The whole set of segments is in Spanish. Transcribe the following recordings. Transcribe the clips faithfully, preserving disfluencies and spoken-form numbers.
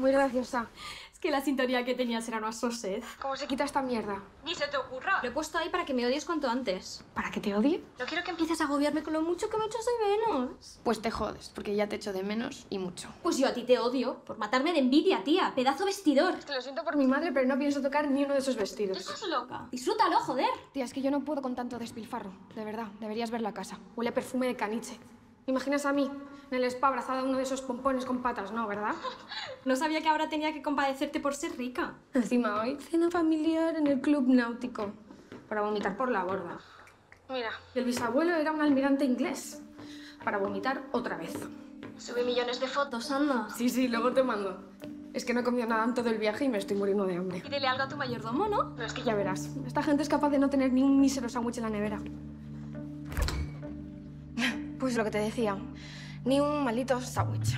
Muy graciosa. Es que la sintonía que tenías era una sosed. ¿Cómo se quita esta mierda? Ni se te ocurra. Lo he puesto ahí para que me odies cuanto antes. ¿Para que te odie? No quiero que empieces a agobiarme con lo mucho que me echas de menos. Pues te jodes, porque ya te echo de menos y mucho. Pues yo a ti te odio por matarme de envidia, tía. Pedazo vestidor. Es que lo siento por mi madre, pero no pienso tocar ni uno de esos vestidos. Estás loca. Disfrútalo, joder. Tía, es que yo no puedo con tanto despilfarro. De verdad, deberías ver la casa. Huele a perfume de caniche. ¿Me imaginas a mí en el spa abrazada a uno de esos pompones con patas? No, ¿verdad? No sabía que ahora tenía que compadecerte por ser rica. Encima hoy, cena familiar en el club náutico. Para vomitar por la borda. Mira, el bisabuelo era un almirante inglés. Para vomitar otra vez. Sube millones de fotos, anda. Sí, sí, luego te mando. Es que no he comido nada en todo el viaje y me estoy muriendo de hambre. Y dile algo a tu mayordomo, ¿no? Pero es que ya verás. Esta gente es capaz de no tener ni un mísero sándwich en la nevera. Pues lo que te decía. Ni un maldito sándwich.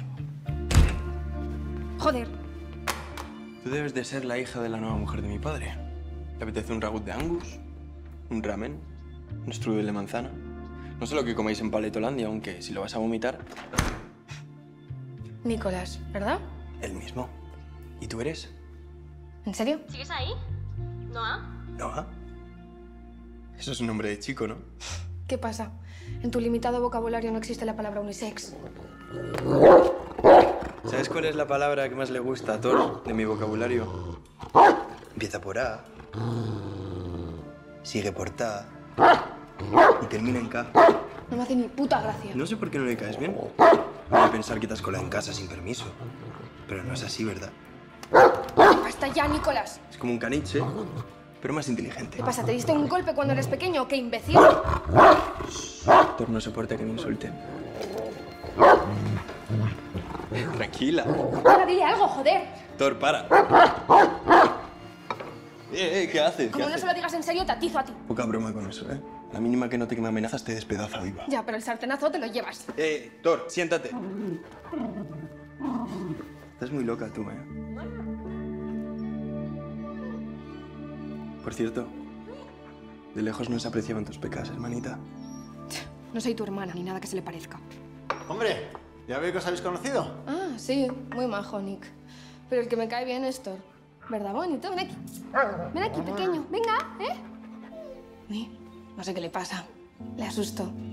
Joder. Tú debes de ser la hija de la nueva mujer de mi padre. ¿Te apetece un ragut de Angus? ¿Un ramen? ¿Un strudel de manzana? No sé lo que coméis en Paletolandia, aunque si lo vas a vomitar... Nicolás, ¿verdad? El mismo. ¿Y tú eres? ¿En serio? ¿Sigues ahí? ¿Noah? ¿Noah? Eso es un nombre de chico, ¿no? ¿Qué pasa? En tu limitado vocabulario no existe la palabra unisex. ¿Sabes cuál es la palabra que más le gusta a Thor de mi vocabulario? Empieza por A, sigue por Ta y termina en K. No me hace ni puta gracia. No sé por qué no le caes bien. Voy a pensar que te has colado en casa sin permiso. Pero no es así, ¿verdad? ¡Basta ya, Nicolás! Es como un caniche, pero más inteligente. ¿Qué pasa? ¿Te diste un golpe cuando eres pequeño o qué, imbécil? Thor no soporta que me insulten. Tranquila. Ahora dile algo, joder. Thor, para. Eh, eh, ¿qué haces? Como ¿Qué no haces? se lo digas en serio, te atizo a ti. Poca broma con eso, ¿eh? La mínima que note que me amenazas te despedaza viva. Ya, pero el sartenazo te lo llevas. Eh, Thor, siéntate. Estás muy loca tú, ¿eh? Por cierto, de lejos no se apreciaban tus pecas, hermanita. No soy tu hermana, ni nada que se le parezca. Hombre, ya veo que os habéis conocido. Ah, sí, muy majo, Nick. Pero el que me cae bien es Thor. ¿Verdad, bonito? Ven aquí. Ven aquí, pequeño. Venga, ¿eh? Uy, no sé qué le pasa. Le asusto.